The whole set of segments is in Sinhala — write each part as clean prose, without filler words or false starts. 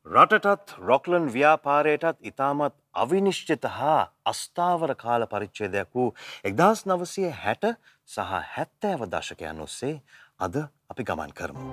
රටටත් රොක්ලන්ඩ් ව්‍යාපාරයටත් ඉතාමත් අවිනිශ්චිත හා අස්ථාවර කාල පරිච්ඡේදයක් වූ 1960 සහ 70 දශකයන් ඔස්සේ අද අපි ගමන් කරමු.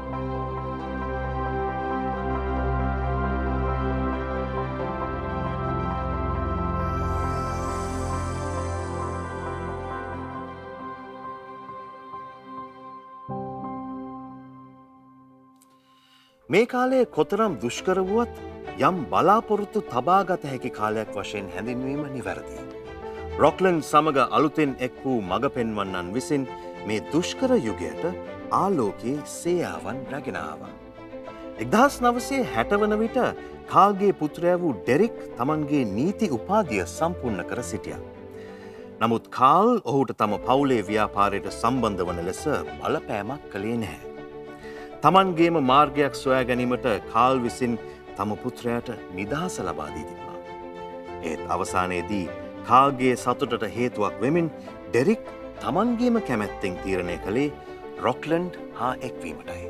මේ කාලයේ කොතරම් දුෂ්කර වුවත් යම් බලාපොරොත්තු තබාගත හැකි කාලයක් වශයෙන් හැඳින්වීම නිවැරදියි. රොක්ලන්ඩ් සමග අලුතෙන් එක් වූ මඟ පෙන්වන්නන් විසින් මේ දුෂ්කර යුගයට ආලෝකයේ සේයාවන් රැගෙන ආවා. 1960 වන විට කාල්ගේ පුත්‍රයා වූ ඩෙරික් තමන්ගේ නීති උපාධිය සම්පූර්ණ කර සිටියා. නමුත් කාල් ඔහුට තම පවුලේ ව්‍යාපාරයට සම්බන්ධ වන ලෙස බලපෑමක් කළේ නැහැ. තමන්ගේම මාර්ගයක් සොයා ගැනීමට කාල් විසින් තම පුත්‍රයාට නිදහස ලබා දී තිබුණා. ඒත් අවසානයේදී කාල්ගේ සතුටට හේතුවක් වෙමින් ඩෙරික් තමන්ගේම කැමැත්තෙන් තීරණය කළේ රොක්ලන්ඩ් හා එක්වීමටයි.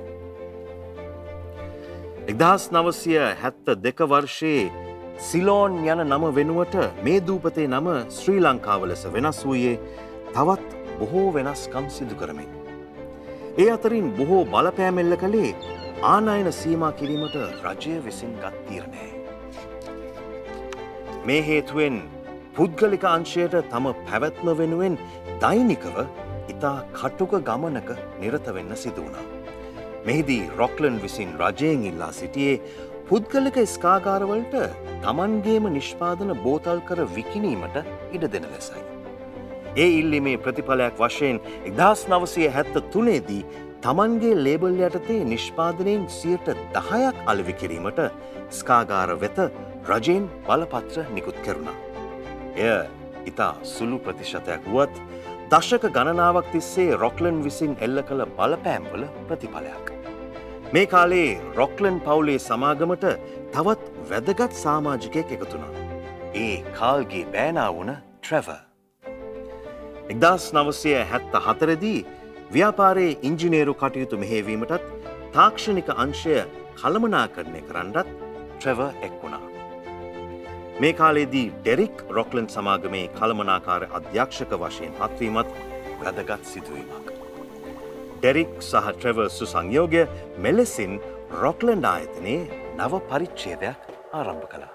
1972 වර්ෂයේ සිලෝන් යන නම වෙනුවට මේ දූපතේ නම ශ්‍රී ලංකාව ලෙස වෙනස් වූයේ තවත් බොහෝ වෙනස්කම් සිදු කරමින්. ඒ අතරින් බොහෝ බලපෑම් එල්ල කළේ ආනයන සීමා කිරීමට රජය විසින් ගත් තීරණයයි. මේ හේතුවෙන් පුද්ගලික අංශයට තම පැවැත්ම වෙනුවෙන් දෛනිකව ඉතා කටුක ගමනක නිරත වෙන්න සිදු වුණා. මෙහිදී රොක්ලන්ඩ් විසින් රජයෙන් ඉල්ලා සිටියේ පුද්ගලික ස්කාගාරවලට තමන්ගේම නිෂ්පාදන බෝතල් කර විකිණීමට ඉඩ දෙන ලෙසයි. ඒ ඉල්ලීමේ ප්‍රතිඵලයක් වශයෙන් 1973 දී තමන්ගේ ලේබල් යටතේ නිෂ්පාදනයෙන් 10% අලෙවි කිරීමට ස්කාගාර වෙත රජයෙන් බලපත්‍ර නිකුත් කෙරුණා. එය ඉතා සුළු ප්‍රතිශතයක් වුවත් දශක ගණනාවක් තිස්සේ රොක්ලන්ඩ් විසින් එල්ල කළ බලපෑම්වල ප්‍රතිඵලයක්. මේ කාලේ රොක්ලන්ඩ් පවුලේ සමාගමට තවත් වැදගත් සමාජිකයෙක් එකතු වුණා. ඒ කාල්ගේ බෑනා වුණ ට්‍රෙවර්. 1974 දී ව්‍යාපාරයේ ඉංජිනේරු කටයුතු මෙහෙයවීමටත් තාක්ෂණික අංශය කළමනාකරණය කරන්නත් ට්‍රෙවර් එක් වුණා. මේ කාලයේදී ඩෙරික් රොක්ලන්ඩ් සමාගමේ කළමනාකාර අධ්‍යක්ෂක වශයෙන් පත්වීමත් වැදගත් සිදුවීමක්. ඩෙරික් සහ ට්‍රෙවර් සුසංයෝගය මෙලෙසින් රොක්ලන්ඩ් ආයතනයේ නව පරිච්ඡේදයක් ආරම්භ කළා.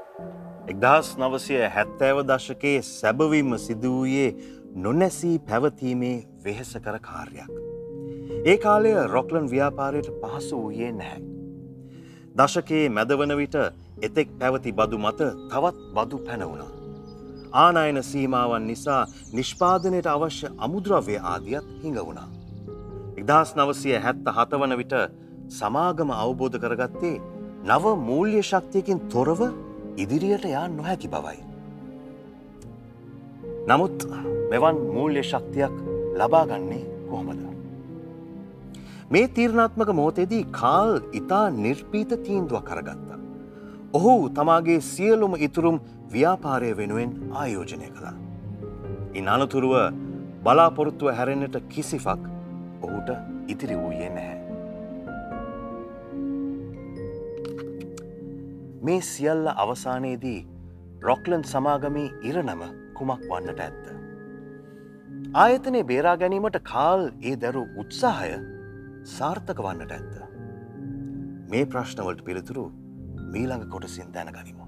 1970 දශකයේ සැබවින්ම සිදු වූයේ නොනැසී පැවතීමේ වෙහෙසකර කාර්යයක්. ඒ කාලය රොක්ලන්ඩ් ව්‍යාපාරයට පහසු වූයේ නැහැ. දශකයේ මැදවන විට එතෙක් පැවති බදු මත තවත් බදු පැන වුණා. ආනයන සීමාවන් නිසා නිෂ්පාදනයට අවශ්‍ය අමුද්‍රව්‍ය ආදියත් හිඟ වුණා. 1977 වන විට සමාගම අවබෝධ කරගත්තේ නව මූල්‍ය ශක්තියකින් තොරව ඉදිරියට යා නොහැකි බවයි. නමුත් මෙවන් මූල්‍ය ශක්තියක් ලබාගන්නේ කොහොමද? මේ තීරණාත්මක මොහොතේදී කාල් ඉතා නිර්පීත තීන්දුවක් අරගත්තා. ඔහු තමාගේ සියලුම ඉතුරුම් ව්‍යාපාරය වෙනුවෙන් ආයෝජනය කළා. ඉන් අනතුරුව බලාපොරොත්තුව හැරෙන්නට කිසිවක් ඔහුට ඉතිරි වූයේ නැහැ. මේ සියල්ල අවසානයේදී රොක්ලන්ඩ් සමාගමේ ඉරණම කුමක් වන්නට ඇත්ද? ආයතනය බේරා ගැනීමට කාල් ඒ දරු උත්සාහය සාර්ථක වන්නට ඇත්ද? මේ ප්‍රශ්නවලට පිළිතුරු මීළඟ කොටසින් දැනගනිමු.